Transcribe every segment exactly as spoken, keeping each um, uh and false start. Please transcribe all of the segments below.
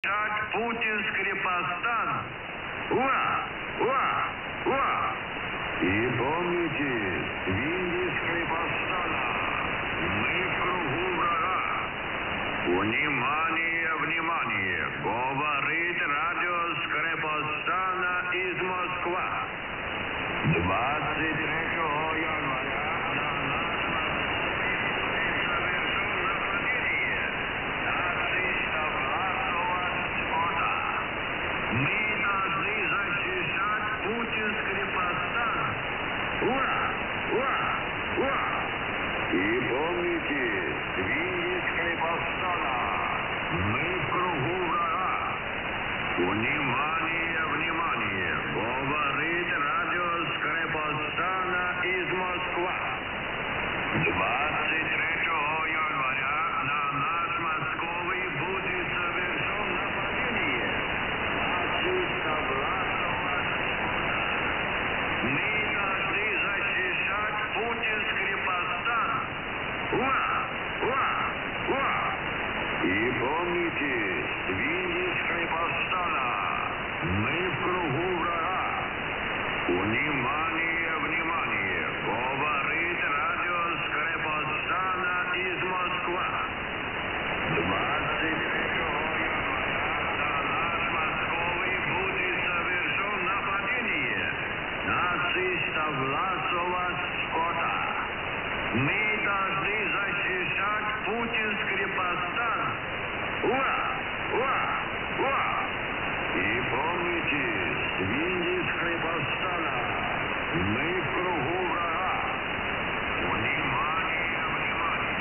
Путин скрепостан. Ура! Ура! Ура! И помните, види скрепостана. Мы в кругу врага. Внимание, внимание! Говорит радио скрепостана из Москвы. двадцать третьего января на нашем совершен нападение нацистов Власова Скотта. Мы должны защищать путинский крепостан. Ура! Ура! Ура! И помните, види скрепостана. Мы в кругу врага. Внимание, внимание! Говорит радио скрепостана из Москвы. двадцать третьего января на наш Московый будет совершен нападение нацистов Власова Скотта. Мы должны защищать путинский крепостан. Ура! Ура! Ура! И помните, види скрепостана. Мы в кругу врага. Внимание, внимание! Говорит радио скрепостана из Москвы. двадцать третьего января на наш Московый будет совершен нападение нацистов Власова Скотта. Мы должны защищать путинский крепостан. Ура! Ура! Ура! И помните, види скрепостана. Мы в кругу врага. Внимание, внимание!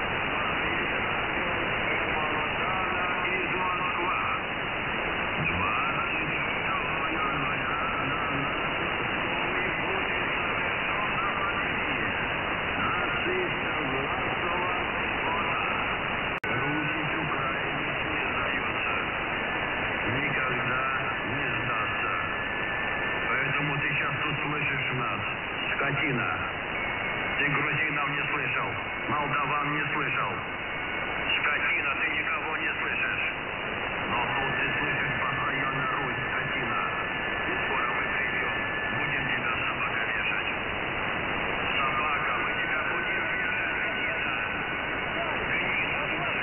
Скрепостана из Москвы. двадцать третьего января на наш Московый будет совершен нападение нацистов Власова Скотта. Русить украинец не сдается. Никогда не сдастся. Поэтому ты сейчас тут слышишь нас, скотина. Ты грузинов не слышал, молдаван не слышал. Скотина, ты никого не слышишь. Но тут ты слышишь постоянно Русь, скотина. И скоро мы придем, будем тебя собака вешать. Собака, мы тебя будем вешать, гнида. Гнида,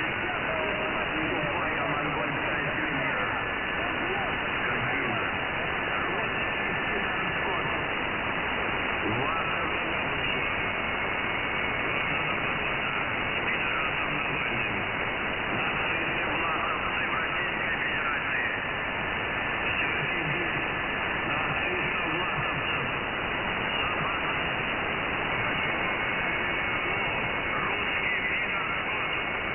тупая монгольская свинья. Скотина. Русский скот. Ваша выше. Пидорасом Навальным. Нацисты, власовцы в Российской Федерации. Все сидит. Нацистов, власовцев. Собаки. Русский пидор скот.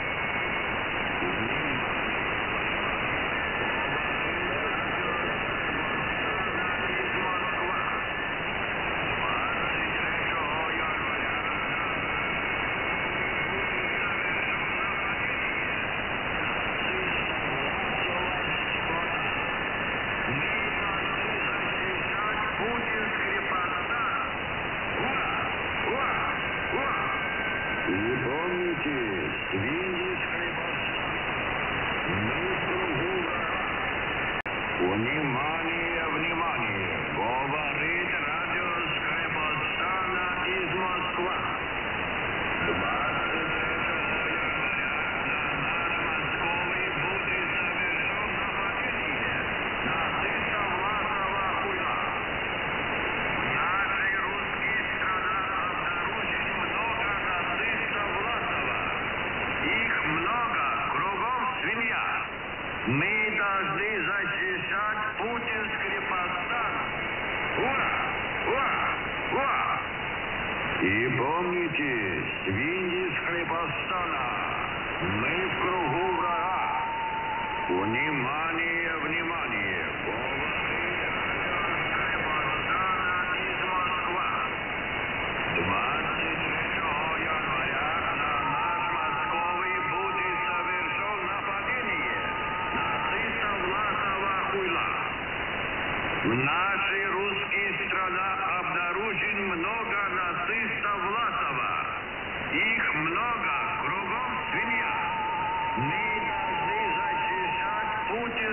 Из Москвы. двадцать третьего января на наш будет совершен нападение нацистов Власова Скотта. Мы должны защищать путинский крепостан. Ура! Ура! Ура! И помните, види скрепостана. Мы в кругу врага. Внимание, внимание! Говорит радио скрепостана из Москвы. двадцать третьего января на наш Московый будет совершен нападение нацистов Власова хуйла. В нашей русской стране обнаружили много нацистов Власова. Их много, кругом свинья. Мы должны защищать путинский крепостан. Ура! Ура! Ура! И помните, види скрепостана. Мы в кругу врага. Внимание, внимание! Говорит радио скрепостана из Москвы. двадцать третьего января на наш Московый будет совершен нападение нацистов Власова хуйла. В нашей русской стране обнаружен много нацистов Власова. Их много, кругом свинья. Мы должны защищать Путин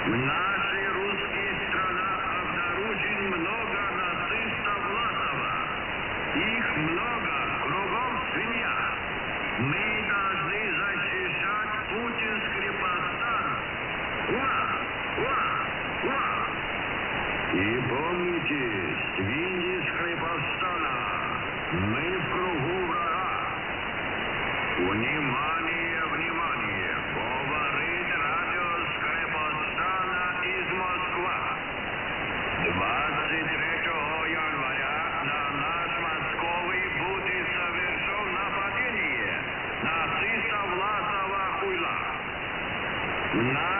В нашей русской стране обнаружен много нацистов Власова. Их много, кругом свинья. Мы должны защищать путинский повстанцев. Ура! Ура! Ура! И помните, свиньи скрипостана, мы в кругу врага. Внимание, внимание! Говорит радио Скрипостана из Москва. двадцать третьего января на наш Московый будет совершен нападение нацистов Власова Хуйла. На